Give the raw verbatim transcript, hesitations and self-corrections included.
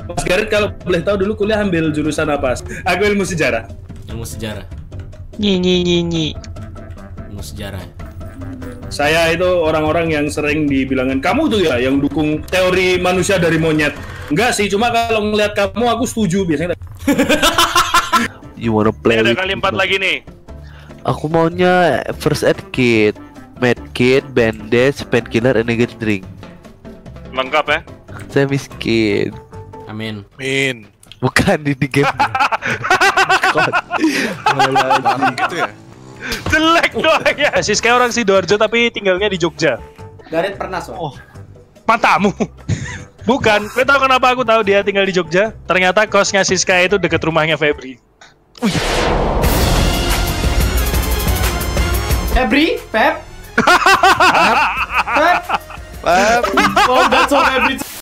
Mas Gareth kalau boleh tahu dulu kuliah ambil jurusan apa? Aku ilmu sejarah. Ilmu sejarah. Nyi nyi nyi nyi. Ilmu sejarah. Saya itu orang-orang yang sering dibilangin, kamu tuh ya yang dukung teori manusia dari monyet. Enggak sih, cuma kalau ngeliat kamu aku setuju biasanya. You wanna play? Ini ada kali empat lagi nih. Aku maunya first aid kit, med kit, bandage, painkiller, energy drink. Lengkap ya? Saya miskin. Amin. Min. Bukan di, di game. Gitu ya. Jelek doang ya. Siska orang Sidoarjo tapi tinggalnya di Jogja. Gareth pernah soal. Oh, matamu. Bukan, kau tahu kenapa aku tahu dia tinggal di Jogja? Ternyata kosnya Siska itu deket rumahnya Febri. Febri, Feb. Feb. Pap. Oh, that's all Febri.